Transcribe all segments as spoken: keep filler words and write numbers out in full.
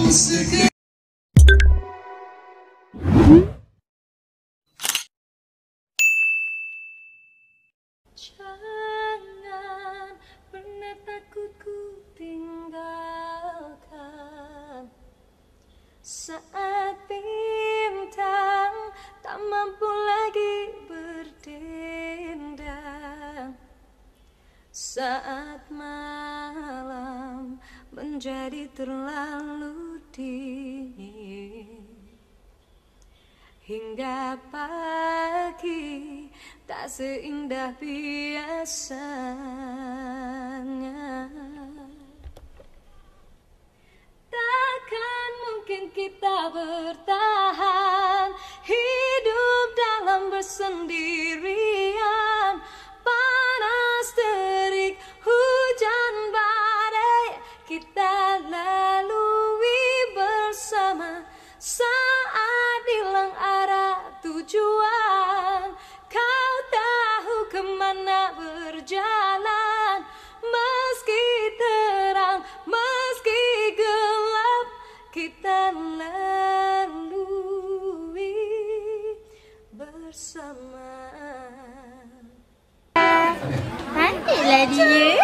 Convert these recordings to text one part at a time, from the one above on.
sekedar. Jangan pernah takut ku tinggalkan saat bintang tak mampu lagi berdendang, saat malam menjadi terlalu dingin, hingga pagi tak seindah biasanya. Takkan mungkin kita bertahan hidup dalam bersendirian. Panas terik, hujan badai, kita lalui bersama. Saat hilang arah tujuan, kau tahu kemana berjalan. Meski terang, meski gelap, kita lalui bersama. Cantiklah dia.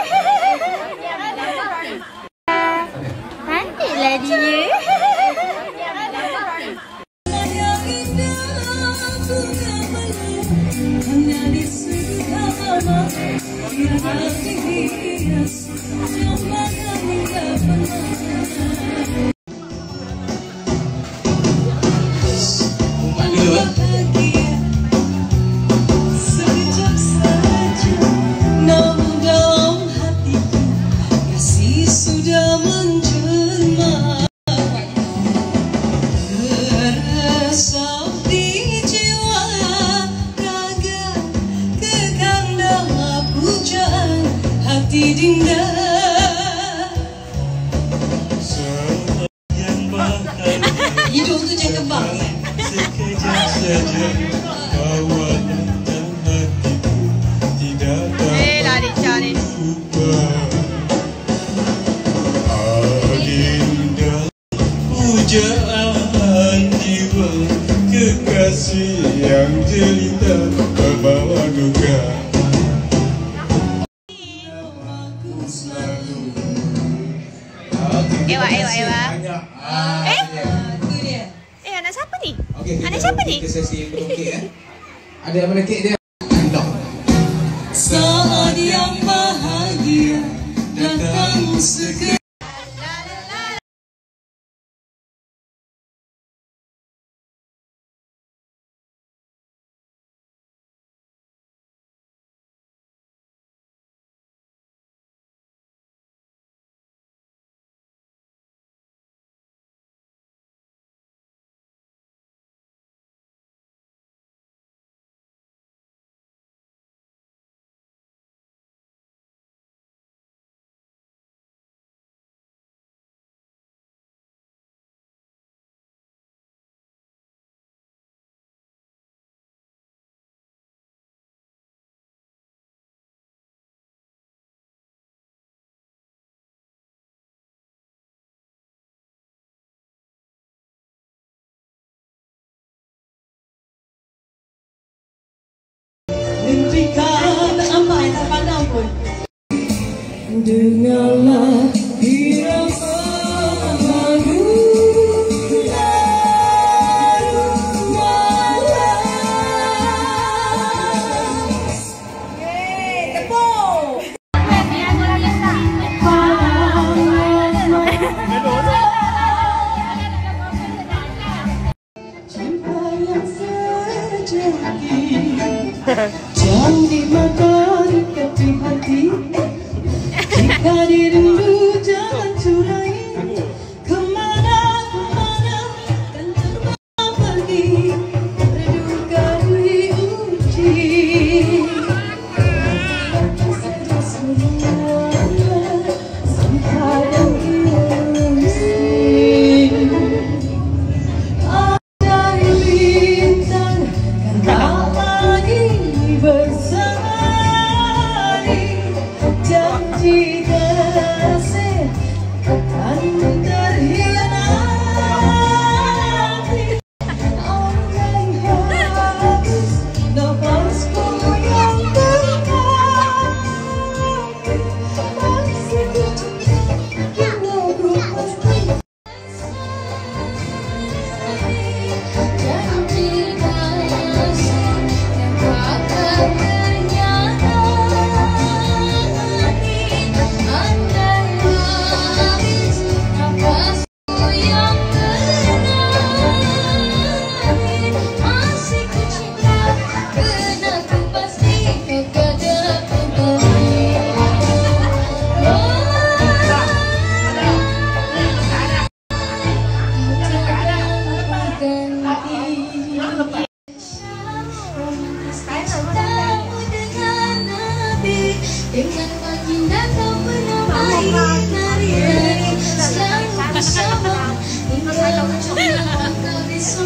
Cantiklah dia. Sekejap saja, namun dalam hatiku kasih sudah menjelma. Meresap di jiwa raga, kekang dalam pujaan hati dinda. Hidung tu je kembang. Sekejap saja kawan dan hatiku tidak dapat lupa. Adinda pujaan jiwa, kekasih yang jelita membawa duka. Ewa, Ewa, Ewa. Eh? Itu dia. Eh, anak siapa ni? Okey, kita Anak siapa ni? ke sesi berokek eh. Ada apa kek dia? Andong. Saat yang bahagia datang segera. Mimpikan apa yang tak pandang pun. Dengarlah irama lagu larut malam. Yeay, tepuk. Cinta yang sejati jangan dimakan di hati. Jika dirindu jangan curai. Kemana-kemana kan terbang pergi, berduka diuji. Sampai dan diusir. Ada bintang kan tak lagi bersari. Janji kasih akan terhianat.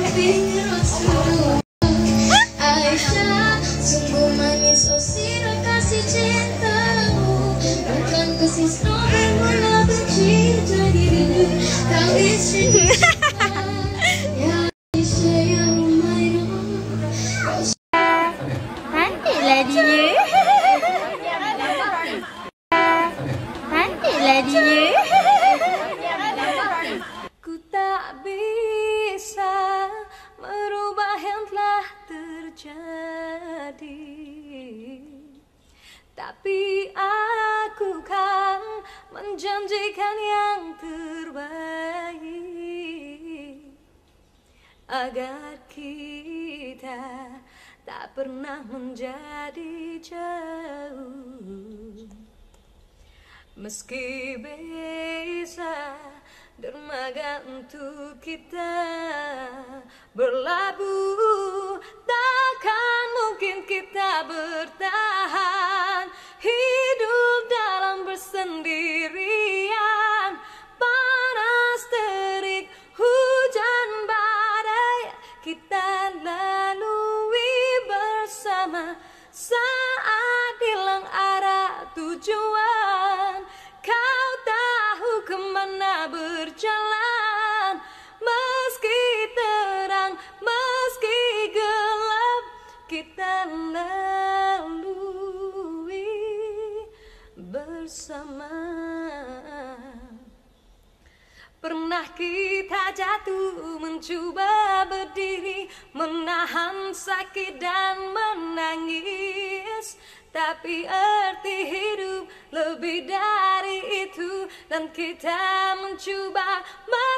pinggir Rasulullah. Aisyah, sungguh manis oh sirah kasih cintamu. Bukan kasih strawberry mula benci jadi rindu. Kau istri ya Aisyah ya Humairah. Cantiklah dia. Cantiklah dia. Ku tak bisa merubah yang telah terjadi, tapi aku kan menjanjikan yang terbaik agar kita tak pernah menjadi jauh. Meski bisa dermaga untuk kita berlabuh, takkan mungkin kita bertahan hidup dalam bersendirian. Panas terik, hujan badai, kita lalui bersama. Saat hilang arah tujuan, kau tahu kemana berjalan. Meski terang, meski gelap, kita lalui bersama. Pernah kita jatuh mencoba berdiri, menahan sakit dan menangis, tapi arti hidup lebih dari itu, dan kita mencoba